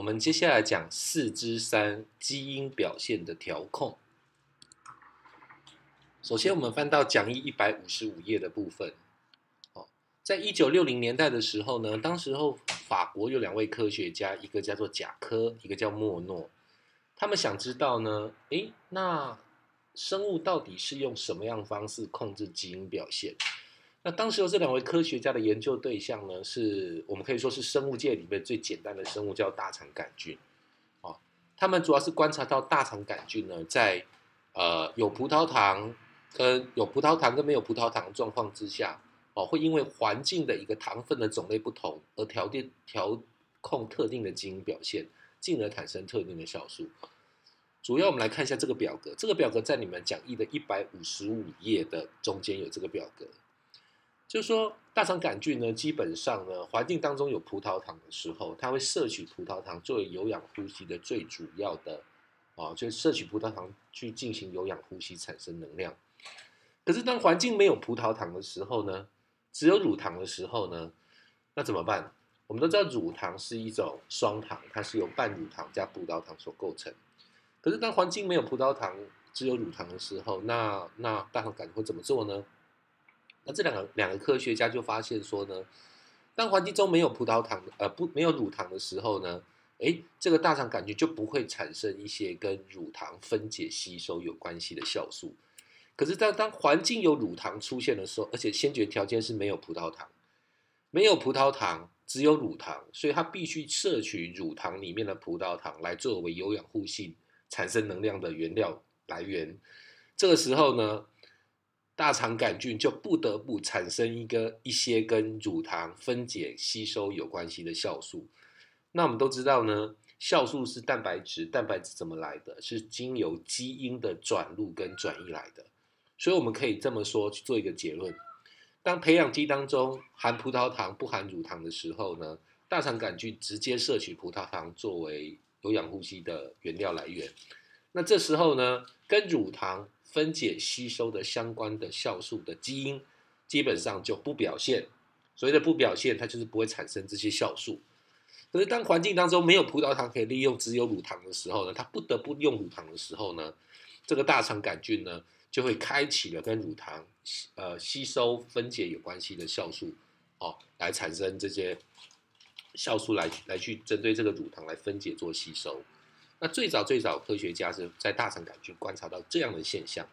们接下来讲4之3基因表现的调控。首先，我们翻到讲义155页的部分。在1960年代的时候呢，当时候法国有2位科学家，一个叫做贾科，一个叫莫诺。他们想知道呢，那生物到底是用什么样的方式控制基因表现？那当时候这2位科学家的研究对象呢，是我们可以说是生物界里面最简单的生物，叫大肠杆菌。他们主要是观察到大肠杆菌呢，在有葡萄糖跟没有葡萄糖的状况之下，会因为环境的一个糖分的种类不同而调控特定的基因表现，进而产生特定的酵素。主要我们来看一下这个表格，这个表格在你们讲义的155页的中间有这个表格。就是说，大肠杆菌呢，基本上呢，环境当中有葡萄糖的时候，它会摄取葡萄糖作为有氧呼吸的最主要的，就是摄取葡萄糖去进行有氧呼吸产生能量。可是当环境没有葡萄糖的时候呢，只有乳糖的时候呢，那怎么办？我们都知道乳糖是一种双糖，它是由半乳糖加葡萄糖所构成。可是当环境没有葡萄糖，只有乳糖的时候，那大肠杆菌会怎么做呢？那这两个科学家就发现说呢，当环境中没有葡萄糖没有乳糖的时候呢，这个大肠杆菌就不会产生一些跟乳糖分解吸收有关系的酵素。可是当环境有乳糖出现的时候，而且先决条件是没有葡萄糖，没有葡萄糖只有乳糖，所以它必须摄取乳糖里面的葡萄糖来作为有氧呼吸产生能量的原料来源。这个时候呢，大肠杆菌就不得不产生一些跟乳糖分解吸收有关系的酵素。那我们都知道呢，酵素是蛋白质，蛋白质怎么来的？是经由基因的转录跟转移来的。所以我们可以这么说，去做一个结论：当培养基当中含葡萄糖不含乳糖的时候呢，大肠杆菌直接摄取葡萄糖作为有氧呼吸的原料来源。那这时候呢，跟乳糖分解吸收的相关的酵素的基因基本上就不表现。所谓的不表现，它就是不会产生这些酵素。可是当环境当中没有葡萄糖可以利用，只有乳糖的时候呢，它不得不用乳糖的时候呢，这个大肠杆菌呢就会开启了跟乳糖吸收分解有关系的酵素，来产生这些酵素来去针对这个乳糖来分解做吸收。那最早科学家是在大肠杆菌观察到这样的现象。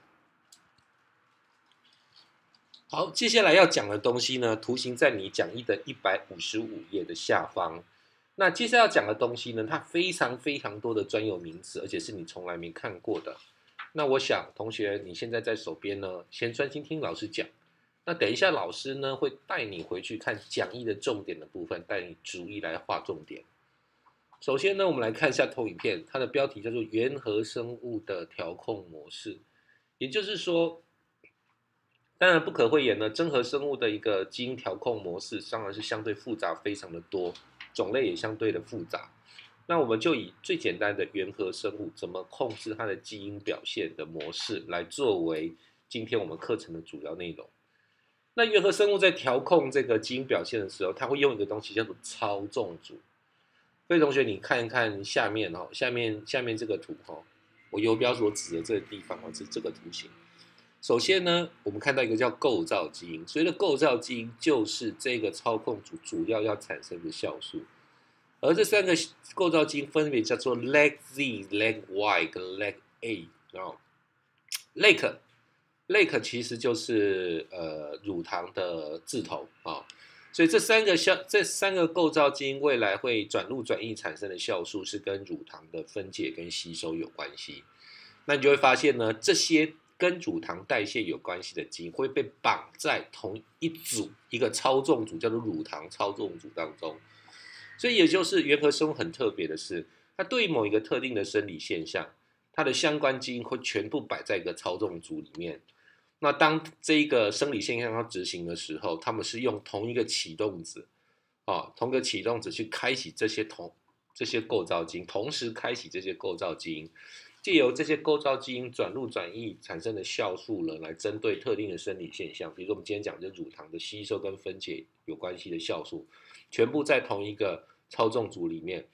好，接下来要讲的东西呢，图形在你讲义的155页的下方。那接下来要讲的东西呢，它非常非常多的专有名词，而且是你从来没看过的。那我想同学你现在在手边呢，先专心听老师讲。那等一下老师呢会带你回去看讲义的重点的部分，带你逐一来画重点。首先呢，我们来看一下投影片，它的标题叫做原核生物的调控模式。也就是说，当然不可讳言呢，真核生物的一个基因调控模式当然是相对复杂非常的多，种类也相对的复杂。那我们就以最简单的原核生物怎么控制它的基因表现的模式来作为今天我们课程的主要内容。那原核生物在调控这个基因表现的时候，它会用一个东西叫做操纵组。各位同学，你看一看下面下面这个图我游标所指的这个地方是这个图形。首先呢，我们看到一个叫构造基因，所谓的构造基因就是这个操控组主要要产生的酵素。而这3个构造基因分别叫做 LEG-Z、LEG-Y 跟 LEG-A。LEG 其实就是乳糖的字头所以这三个构造基因未来会转录转译产生的酵素是跟乳糖的分解跟吸收有关系。那你就会发现呢，这些跟乳糖代谢有关系的基因会被绑在同一个操纵组，叫做乳糖操纵组当中。所以也就是原核生物很特别的是，它对某一个特定的生理现象，它的相关基因会全部摆在一个操纵组里面。那当这一个生理现象要执行的时候，他们是用同一个启动子，同一个启动子去开启这些构造基因，同时开启这些构造基因，藉由这些构造基因转录转译产生的酵素呢，来针对特定的生理现象，比如说我们今天讲的乳糖的吸收跟分解有关系的酵素，全部在同一个操纵组里面，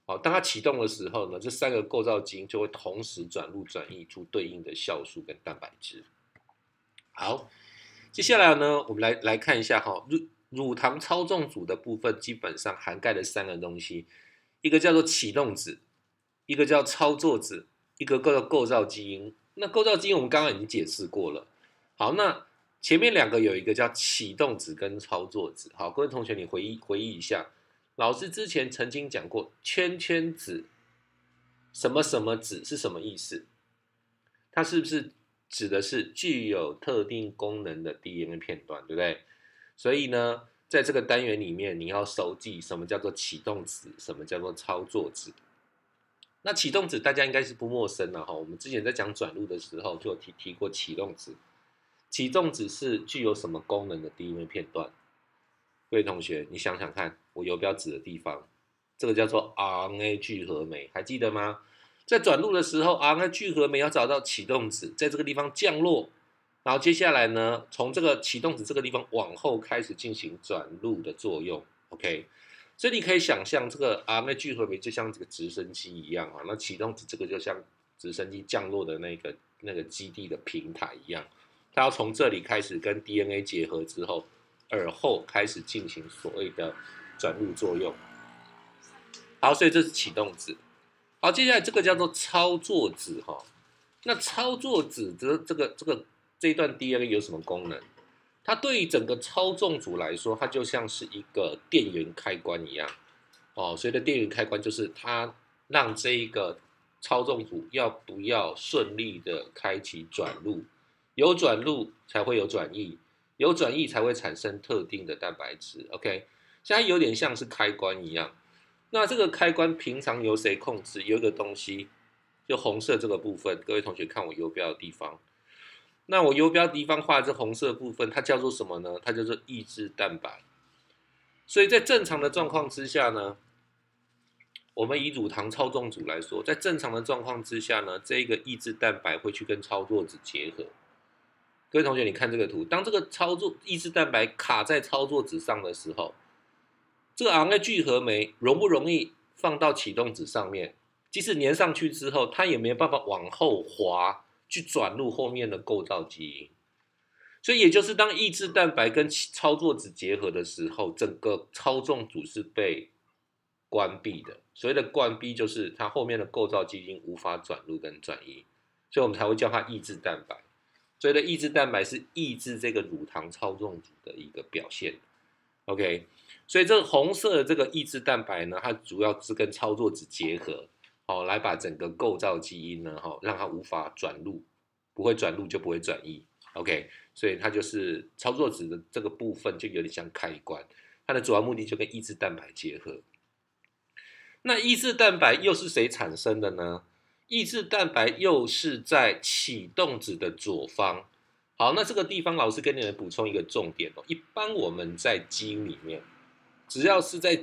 好，当它启动的时候呢，这3个构造基因就会同时转录转译出对应的酵素跟蛋白质。好，接下来呢，我们来看一下哈，乳糖操纵组的部分基本上涵盖了3个东西，一个叫做启动子，一个叫操作子，一个叫构造基因。那构造基因我们刚刚已经解释过了。好，那前面2个有一个叫启动子跟操作子。好，各位同学你回忆一下，老师之前曾经讲过圈圈子、什么什么子是什么意思？它是不是指的是具有特定功能的 DNA 片段，对不对？所以呢，在这个单元里面，你要熟记什么叫做启动子，什么叫做操作子。那启动子大家应该是不陌生了哈，我们之前在讲转录的时候就有提过启动子。启动子是具有什么功能的 DNA 片段？各位同学，你想想看，我游标指的地方，这个叫做 RNA 聚合酶，还记得吗？在转录的时候 ，RNA 聚合酶要找到启动子，在这个地方降落，然后接下来呢，从这个启动子这个地方往后开始进行转录的作用。OK， 所以你可以想象，这个 RNA 聚合酶就像这个直升机一样啊，那启动子这个就像直升机降落的那个基地的平台一样，它要从这里开始跟 DNA 结合之后，而后开始进行所谓的转录作用。好，所以这是启动子。好，接下来这个叫做操作子哈。那操作子的这一段 DNA 有什么功能？它对于整个操纵组来说，它就像是一个电源开关一样。哦，所谓的电源开关就是它让这一个操纵组要不要顺利的开启转录，有转录才会有转译，有转译才会产生特定的蛋白质。OK， 现在有点像是开关一样。那这个开关平常由谁控制？有一个东西，就红色这个部分，各位同学看我游标的地方。那我游标地方画的这红色部分，它叫做什么呢？它叫做抑制蛋白。所以在正常的状况之下呢，我们以乳糖操纵组来说，在正常的状况之下呢，这个抑制蛋白会去跟操作子结合。各位同学，你看这个图，当这个抑制蛋白卡在操作子上的时候，这个 RNA 聚合酶容不容易放到启动子上面？即使粘上去之后，它也没有办法往后滑去转入后面的构造基因。所以也就是当抑制蛋白跟操作子结合的时候，整个操纵组是被关闭的。所谓的关闭就是它后面的构造基因无法转入跟转移，所以我们才会叫它抑制蛋白。所谓的抑制蛋白是抑制这个乳糖操纵组的一个表现。OK。所以这个红色的这个抑制蛋白呢，它主要是跟操作子结合，来把整个构造基因呢，让它无法转录，不会转录就不会转译。OK， 所以它就是操作子的这个部分就有点像开关，它的主要目的就跟抑制蛋白结合。那抑制蛋白又是谁产生的呢？抑制蛋白又是在启动子的左方。好，那这个地方老师跟你们补充一个重点哦，一般我们在基因里面，只要是在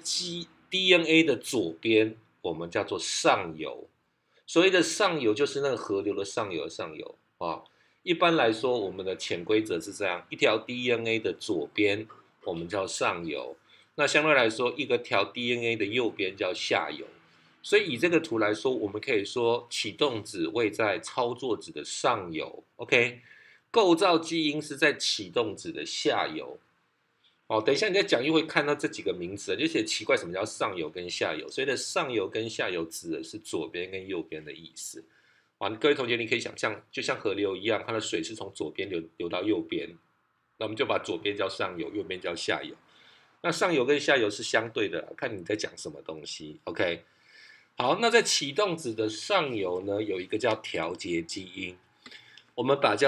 DNA 的左边，我们叫做上游。所谓的上游就是那个河流的上游啊。一般来说，我们的潜规则是这样：一条 DNA 的左边我们叫上游，那相对来说，一个条 DNA 的右边叫下游。所以以这个图来说，我们可以说启动子位在操作子的上游 ，OK， 构造基因是在启动子的下游。等一下你在讲义会看到这几个名词，就写奇怪什么叫上游跟下游。所以的上游跟下游指的是左边跟右边的意思。各位同学，你可以想象，就像河流一样，它的水是从左边流到右边，那我们就把左边叫上游，右边叫下游。那上游跟下游是相对的，看你在讲什么东西。OK， 好，那在启动子的上游呢，有一个叫调节基因，我们把它叫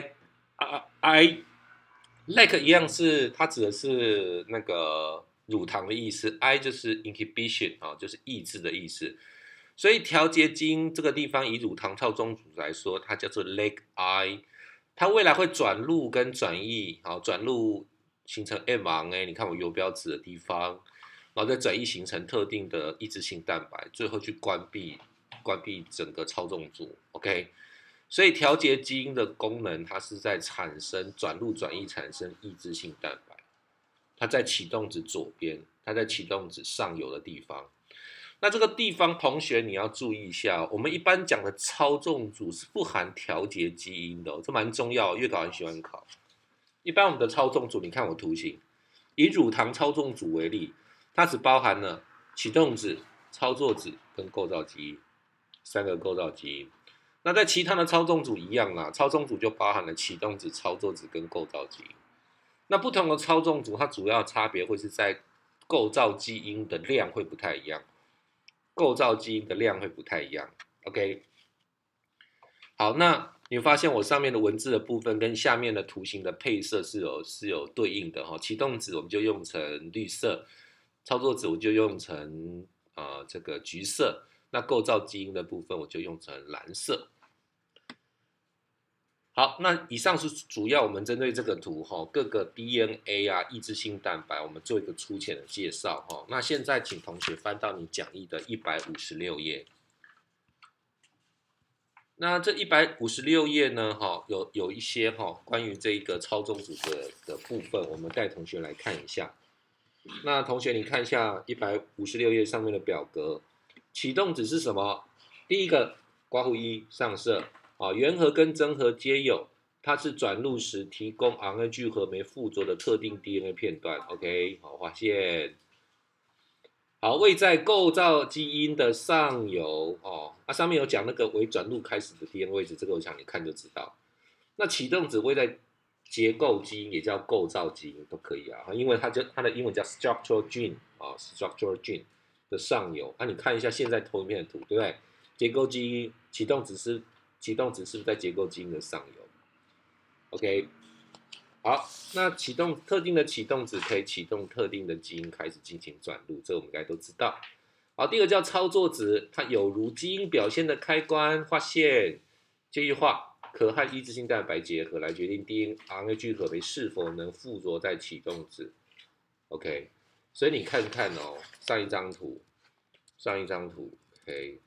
LAC。LAC 一样是它指的是那个乳糖的意思 ，I 就是 inhibition 就是抑制的意思。所以调节基因这个地方以乳糖操纵组来说，它叫做 LAC-I， 它未来会转录跟转译，转录形成 mRNA， 你看我游标指的地方，然后再转译形成特定的抑制性蛋白，最后去关闭整个操纵组 ，OK。所以调节基因的功能，它是在产生转录转译产生抑制性蛋白，它在启动子左边，它在启动子上游的地方。 那这个地方同学你要注意一下哦，我们一般讲的操纵组是不含调节基因的哦，这蛮重要，月考很喜欢考。一般我们的操纵组，你看我图形，以乳糖操纵组为例，它只包含了启动子、操作子跟构造基因3个构造基因。那在其他的操纵组一样啦，操纵组就包含了启动子、操作子跟构造基因。那不同的操纵组，它主要差别会是在构造基因的量会不太一样，构造基因的量会不太一样。OK， 好，那你发现我上面的文字的部分跟下面的图形的配色是有对应的哈。启动子我们就用成绿色，操作子我就用成这个橘色，那构造基因的部分我就用成蓝色。好，那以上是主要我们针对这个图哈，各个 DNA 啊抑制性蛋白，我们做一个粗浅的介绍哈。那现在请同学翻到你讲义的156页。那这156页呢，哈，有一些哈关于这个操纵组的部分，我们带同学来看一下。那同学你看一下156页上面的表格，启动子是什么？第一个括弧1上色。原核跟真核皆有，它是转录时提供 RNA 聚合酶附着的特定 DNA 片段。OK， 好，划线。好，位在构造基因的上游上面有讲那个为转录开始的 DNA 位置，这个我想你看就知道。那启动子位在结构基因，也叫构造基因都可以啊，因为它的英文叫 structural gene structural gene 的上游。你看一下现在投影片的图，对不对？结构基因启动子是不是在结构基因的上游 ？OK， 好，那特定的启动子可以启动特定的基因开始进行转录，这我们应该都知道。好，第二个叫操作子，它有如基因表现的开关，划线，继续画，可和抑制性蛋白结合来决定 DNA 聚合酶是否能附着在启动子。OK， 所以你看看哦，上一张图 ，OK。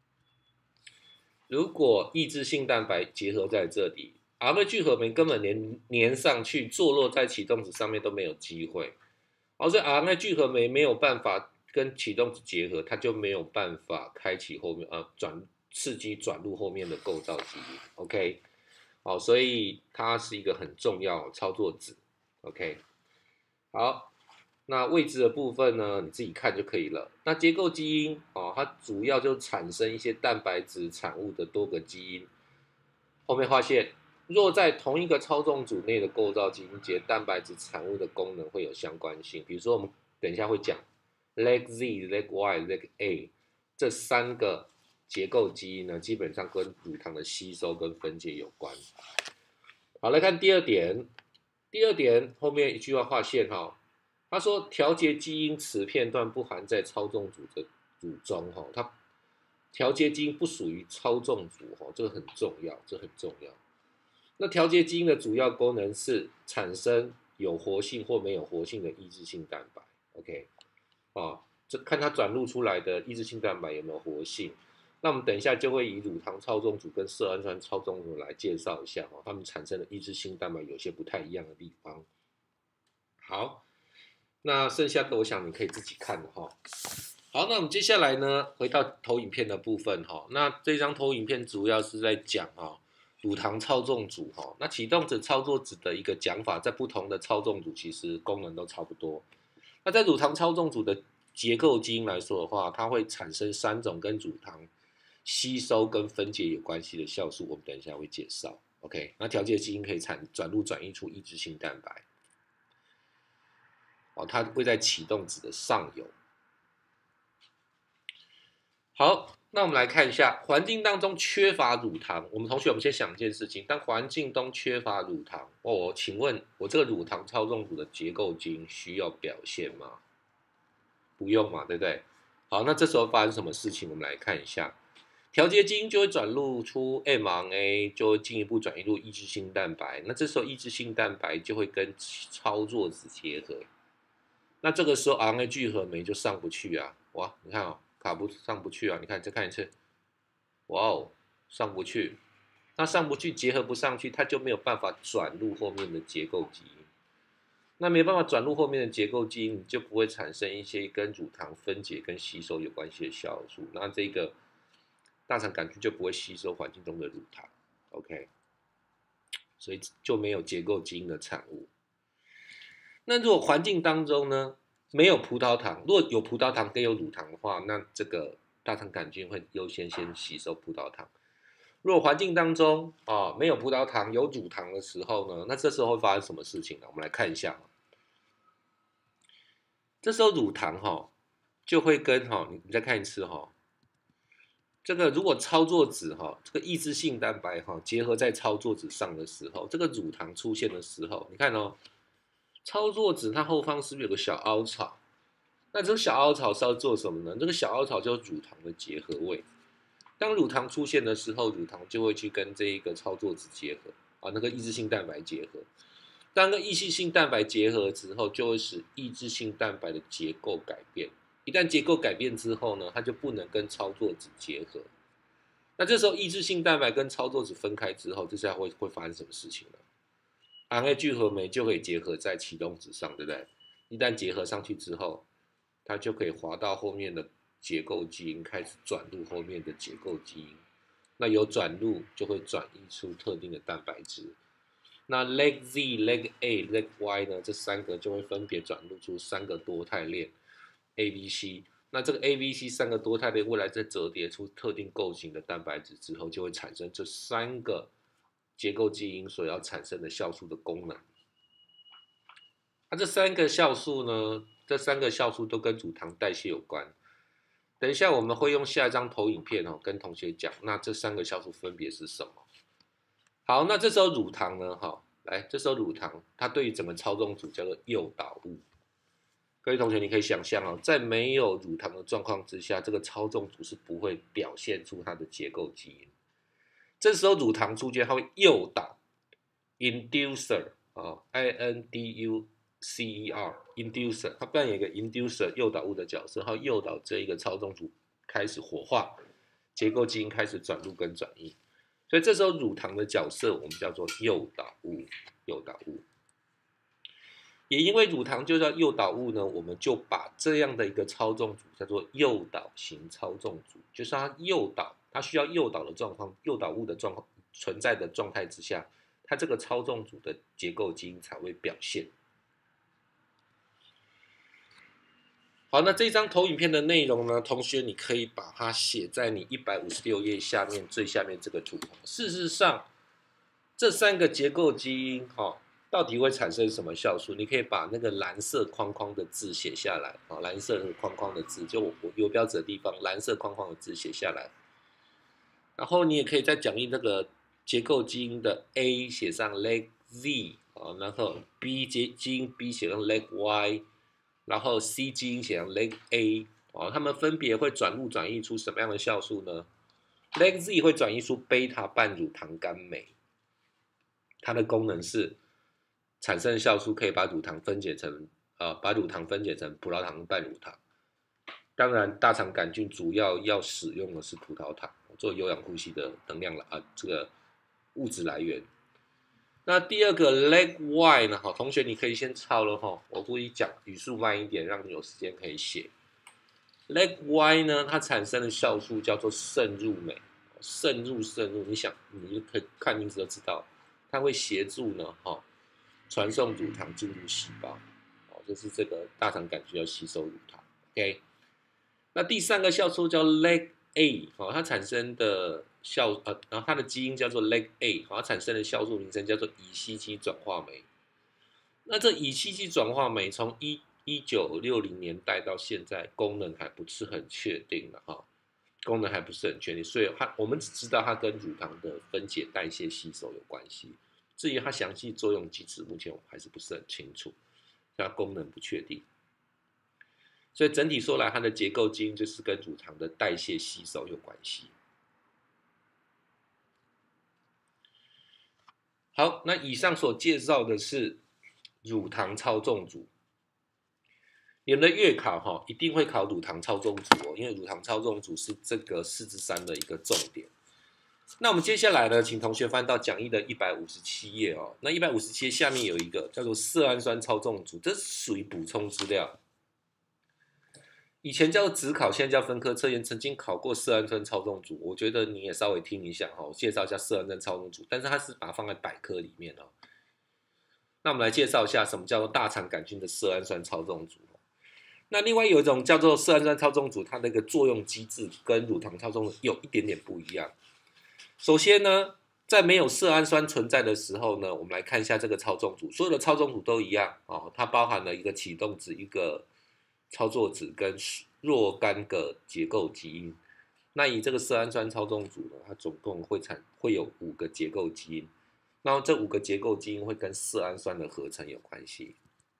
如果抑制性蛋白结合在这里，RNA 聚合酶根本连粘上去坐落在启动子上面都没有机会。所以 RNA 聚合酶没有办法跟启动子结合，它就没有办法开启后面刺激转入后面的构造基因。OK， 好，所以它是一个很重要的操作子。OK， 好。那位置的部分呢，你自己看就可以了。那结构基因它主要就产生一些蛋白质产物的多个基因。后面划线，若在同一个操纵组内的构造基因节蛋白质产物的功能会有相关性。比如说我们等一下会讲 leg Z、leg Y、leg A 这3个结构基因呢，基本上跟乳糖的吸收跟分解有关。好，来看第二点。第二点后面一句话划线哈。他说，调节基因此片段不含在操纵组的组中，它调节基因不属于操纵组，这个很重要，这很重要。那调节基因的主要功能是产生有活性或没有活性的抑制性蛋白。OK， 这看它转录出来的抑制性蛋白有没有活性。那我们等一下就会以乳糖操纵组跟色氨酸操纵组来介绍一下，它们产生的抑制性蛋白有些不太一样的地方。好。那剩下的我想你可以自己看的哈。好，那我们接下来呢，回到投影片的部分哈。那这张投影片主要是在讲乳糖操纵组哈。那启动子、操作子的一个讲法，在不同的操纵组其实功能都差不多。那在乳糖操纵组的结构基因来说的话，它会产生3种跟乳糖吸收跟分解有关系的酵素，我们等一下会介绍。OK， 那调节基因可以转移出抑制性蛋白。它会在启动子的上游。好，那我们来看一下环境当中缺乏乳糖。我们先想一件事情：当环境中缺乏乳糖，请问我这个乳糖操纵组的结构基因需要表现吗？不用嘛，对不对？好，那这时候发生什么事情？我们来看一下，调节基因就会转录出 mRNA， 就会进一步转移入抑制性蛋白。那这时候抑制性蛋白就会跟操作子结合。那这个时候 RNA 聚合酶就上不去啊，哇，你看上不去啊，你看再看一次，哇哦，上不去，那上不去结合不上去，它就没有办法转入后面的结构基因。 那没办法转入后面的结构基因，你就不会产生一些跟乳糖分解跟吸收有关系的酵素，那这个大肠杆菌就不会吸收环境中的乳糖 ，OK， 所以就没有结构基因的产物。那如果环境当中呢没有葡萄糖，如果有葡萄糖跟有乳糖的话，那这个大肠杆菌会优先吸收葡萄糖。如果环境当中没有葡萄糖有乳糖的时候呢，那这时候会发生什么事情呢？我们来看一下。这时候乳糖就会跟你再看一次这个如果操作子这个抑制性蛋白结合在操作子上的时候，这个乳糖出现的时候，你看操作子它后方是不是有个小凹槽？那这个小凹槽是要做什么呢？这个小凹槽就是乳糖的结合位。当乳糖出现的时候，乳糖就会去跟这一个操作子结合那个抑制性蛋白结合。当跟抑制性蛋白结合之后，就会使抑制性蛋白的结构改变。一旦结构改变之后呢，它就不能跟操作子结合。那这时候抑制性蛋白跟操作子分开之后，这下会发生什么事情呢？RNA 聚合酶就可以结合在启动子上，对不对？一旦结合上去之后，它就可以滑到后面的结构基因，开始转入后面的结构基因。那有转入就会转移出特定的蛋白质。那 leg Z、leg A、leg Y 呢？这三个就会分别转入出三个多肽链 ABC。那这个 ABC 三个多肽链未来再折叠出特定构型的蛋白质之后，就会产生这三个结构基因所要产生的酵素的功能。那这三个酵素呢？这三个酵素都跟乳糖代谢有关。等一下我们会用下一张投影片跟同学讲，那这三个酵素分别是什么？好，那这时候乳糖呢？来，这时候乳糖它对于整个操纵组叫做诱导物。各位同学，你可以想象在没有乳糖的状况之下，这个操纵组是不会表现出它的结构基因。这时候乳糖出现，它会诱导 inducer inducer inducer， 它扮演一个 inducer 诱导物的角色，它诱导这一个操纵组开始活化，结构基因开始转入跟转移。所以这时候乳糖的角色我们叫做诱导物，诱导物。也因为乳糖就叫诱导物呢，我们就把这样的一个操纵组叫做诱导型操纵组，就是它诱导，它需要诱导的状况，诱导物的状况存在的状态之下，它这个操纵组的结构基因才会表现。好，那这张投影片的内容呢，同学你可以把它写在你156页下面最下面这个图。事实上，这三个结构基因到底会产生什么酵素？你可以把那个蓝色框框的字写下来蓝色框框的字，就我游标纸的地方，蓝色框框的字写下来。然后你也可以在讲义那个结构基因的 A 写上 leg Z 然后 B 基因 B 写上 leg Y。然后 C 基因写成 leg A 它们分别会转入转移出什么样的酵素呢 ？leg Z 会转移出贝塔半乳糖苷酶，它的功能是产生酵素可以把乳糖分解成葡萄糖半乳糖。当然，大肠杆菌主要使用的是葡萄糖做有氧呼吸的能量这个物质来源。那第二个 leg Y 呢？同学你可以先抄了我故意讲语速慢一点，让你有时间可以写。leg Y 呢，它产生的酵素叫做渗入酶，渗入，你想，你就可以看名字就知道，它会协助呢传送乳糖进入细胞，就是这个大肠杆菌要吸收乳糖。OK， 那第三个酵素叫 leg A， 它产生的然后它的基因叫做 leg A， 它产生的酵素名称叫做乙烯基转化酶。那这乙烯基转化酶从1960年代到现在，功能还不是很确定的功能还不是很确定，所以我们只知道它跟乳糖的分解、代谢、吸收有关系。至于它详细作用机制，目前我们还是不是很清楚，它功能不确定。所以整体说来，它的结构基因就是跟乳糖的代谢、吸收有关系。好，那以上所介绍的是乳糖操纵组。你们的月考一定会考乳糖操纵组因为乳糖操纵组是这个4之3的一个重点。 那我们接下来呢，请同学翻到讲义的157页哦。那157页下面有一个叫做色氨酸操纵组，这是属于补充资料。以前叫指考，现在叫分科测验，曾经考过色氨酸操纵组，我觉得你也稍微听一下哈，我介绍一下色氨酸操纵组，但是它是把它放在百科里面哦。那我们来介绍一下什么叫做大肠杆菌的色氨酸操纵组。那另外有一种叫做色氨酸操纵组，它的一个作用机制跟乳糖操纵有一点点不一样。首先呢，在没有色氨酸存在的时候呢，我们来看一下这个操纵组，所有的操纵组都一样哦，它包含了一个启动子、一个操作子跟若干个结构基因。那以这个色氨酸操纵组呢，它总共会有5个结构基因，然后这5个结构基因会跟色氨酸的合成有关系。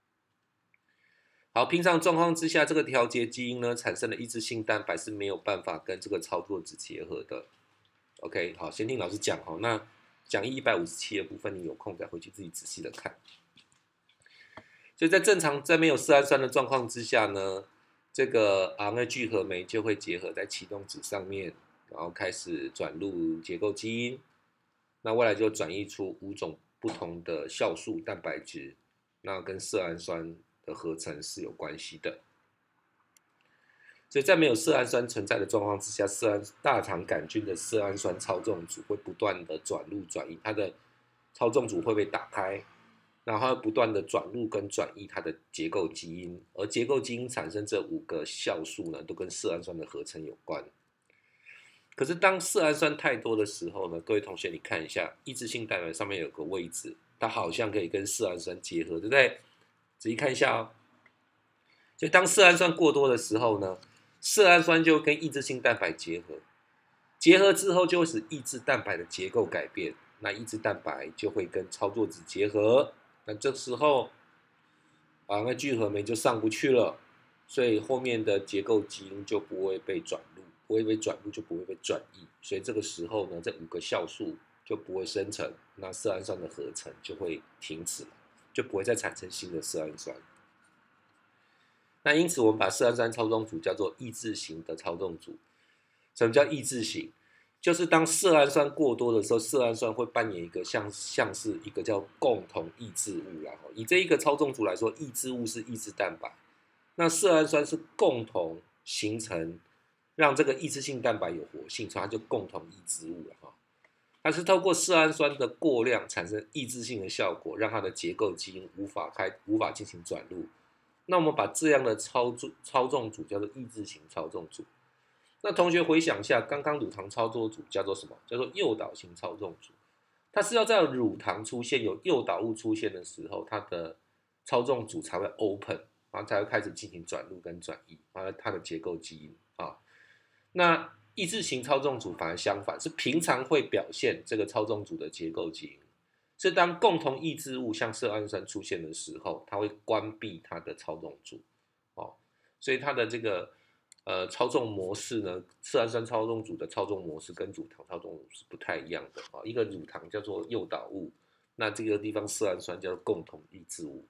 好，平常状况之下，这个调节基因呢产生的抑制性蛋白是没有办法跟这个操作子结合的。OK， 好，先听老师讲哦。那讲义157的部分，你有空再回去自己仔细的看。所以在没有色氨酸的状况之下呢，这个 RNA 聚合酶就会结合在启动子上面，然后开始转入结构基因。那未来就转译出5种不同的酵素蛋白质，那跟色氨酸的合成是有关系的。所以在没有色氨酸存在的状况之下，大肠杆菌的色氨酸操纵组会不断的转录转移，它的操纵组会被打开，然后不断的转录跟转移它的结构基因，而结构基因产生这5个酵素呢，都跟色氨酸的合成有关。可是当色氨酸太多的时候呢，各位同学你看一下，抑制性蛋白上面有个位置，它好像可以跟色氨酸结合，对不对？仔细看一下哦。所以当色氨酸过多的时候呢，色氨酸就跟抑制性蛋白结合，结合之后就会使抑制蛋白的结构改变，那抑制蛋白就会跟操作子结合，那这时候那聚合酶就上不去了，所以后面的结构基因就不会被转录，不会被转录就不会被转译，所以这个时候呢，这5个酵素就不会生成，那色氨酸的合成就会停止了，就不会再产生新的色氨酸。那因此，我们把色氨酸操纵组叫做抑制型的操纵组。什么叫抑制型？就是当色氨酸过多的时候，色氨酸会扮演一个像是一个叫共同抑制物啦。以这一个操纵组来说，抑制物是抑制蛋白，那色氨酸是共同形成让这个抑制性蛋白有活性，所以它就共同抑制物了哈。它是透过色氨酸的过量产生抑制性的效果，让它的结构基因无法进行转录。那我们把这样的操纵组叫做抑制型操纵组。那同学回想一下，刚刚乳糖操作组叫做什么？叫做诱导型操纵组。它是要在乳糖出现、有诱导物出现的时候，它的操纵组才会 open， 然后才会开始进行转录跟转移，它的结构基因啊。那抑制型操纵组反而相反，是平常会表现这个操纵组的结构基因。是当共同抑制物像色氨酸出现的时候，它会关闭它的操纵组，哦，所以它的这个操纵模式呢，色氨酸操纵组的操纵模式跟乳糖操纵组是不太一样的啊。一个乳糖叫做诱导物，那这个地方色氨酸叫做共同抑制物。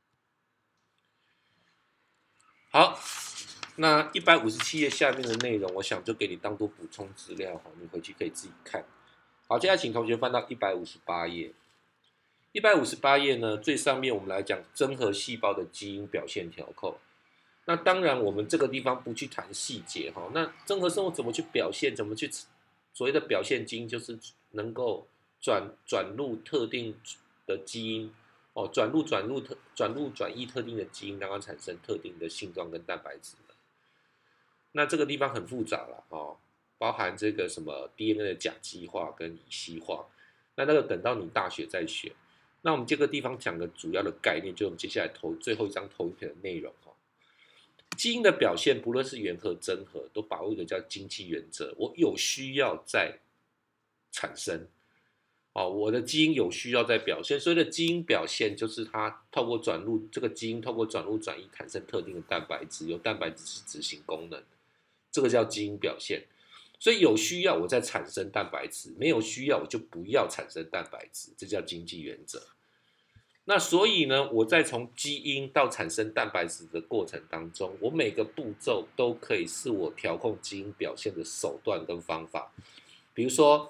好，那157页下面的内容，我想就给你当做补充资料哈，你回去可以自己看。好，接下来请同学翻到158页。158页呢，最上面我们来讲真核细胞的基因表现调控。那当然，我们这个地方不去谈细节哈。那真核生物怎么去表现？怎么去所谓的表现基因，就是能够转录特定的基因哦，转移特定的基因，让它产生特定的性状跟蛋白质。那这个地方很复杂了哦，包含这个什么 DNA 的甲基化跟乙烯化。那个等到你大学再学。那我们这个地方讲的主要的概念，就是我们接下来最后一张投影片的内容哦。基因的表现，不论是原核、真核，都把握一个叫经济原则。我有需要再产生，哦，我的基因有需要再表现。所谓的基因表现，就是它透过转录，这个基因透过转录转移产生特定的蛋白质，由蛋白质去执行功能，这个叫基因表现。所以有需要我再产生蛋白质，没有需要我就不要产生蛋白质，这叫经济原则。那所以呢，我在从基因到产生蛋白质的过程当中，我每个步骤都可以是我调控基因表现的手段跟方法。比如说，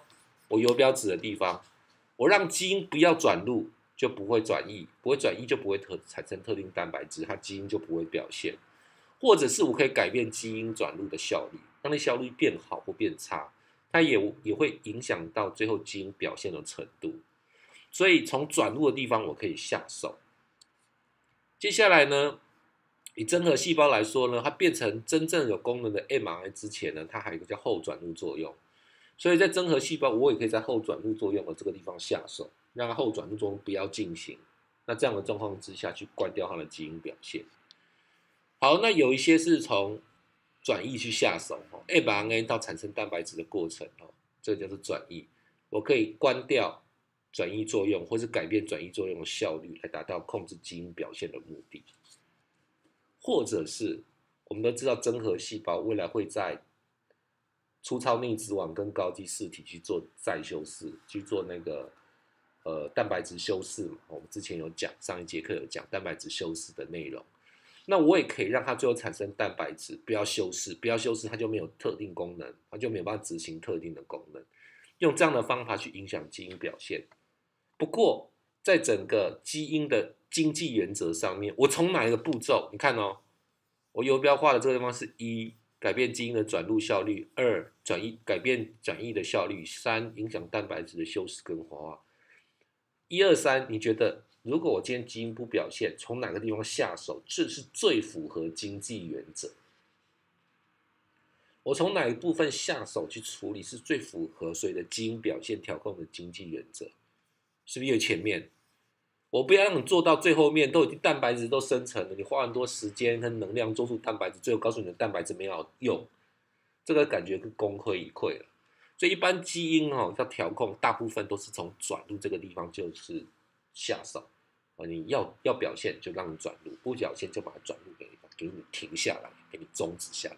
我游标指的地方，我让基因不要转录，就不会转译，不会转译就不会产生特定蛋白质，它基因就不会表现。或者是我可以改变基因转录的效率，让那效率变好或变差，它也会影响到最后基因表现的程度。所以从转录的地方我可以下手。接下来呢，以真核细胞来说呢，它变成真正有功能的 mRNA 之前呢，它还有一个叫后转录作用。所以在真核细胞，我也可以在后转录作用的这个地方下手，让它后转录作用不要进行。那这样的状况之下去关掉它的基因表现。好，那有一些是从转译去下手，mRNA 到产生蛋白质的过程这个就是转译。我可以关掉转译作用，或是改变转译作用的效率，来达到控制基因表现的目的。或者是我们都知道，真核细胞未来会在粗糙内质网跟高基受体去做再修饰，去做那个蛋白质修饰嘛。我们之前有讲，上一节课有讲蛋白质修饰的内容。那我也可以让它最后产生蛋白质，不要修饰，不要修饰，它就没有特定功能，它就没有办法执行特定的功能。用这样的方法去影响基因表现。不过，在整个基因的经济原则上面，我从哪一个步骤？你看我游标画的这个地方是1，改变基因的转录效率；2，改变转译的效率；3，影响蛋白质的修饰跟活化。1、2、3，你觉得？如果我今天基因不表现，从哪个地方下手，这是最符合经济原则？我从哪一部分下手去处理，是最符合所谓的基因表现调控的经济原则？是不是越前面？我不要让你做到最后面，都已经蛋白质都生成了，你花很多时间跟能量做出蛋白质，最后告诉你的蛋白质没有用，这个感觉是功亏一篑了。所以一般基因要调控，大部分都是从转录这个地方就是下手。你要表现就让你转录，不表现就把它转录给你停下来，给你终止下来。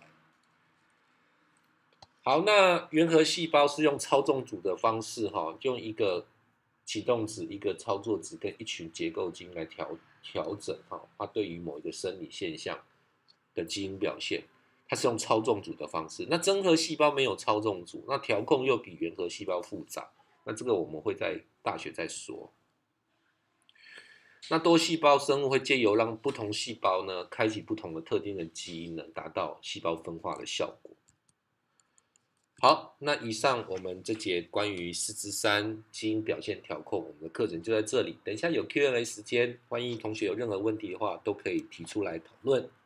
好，那原核细胞是用操纵组的方式用一个启动子、一个操作子跟一群结构基因来调整它对于某一个生理现象的基因表现，它是用操纵组的方式。那真核细胞没有操纵组，那调控又比原核细胞复杂，那这个我们会在大学再说。那多细胞生物会借由让不同细胞呢开启不同的特定的基因呢，达到细胞分化的效果。好，那以上我们这节关于4之3基因表现调控，我们的课程就在这里。等一下有 Q&A 时间，欢迎同学有任何问题的话，都可以提出来讨论。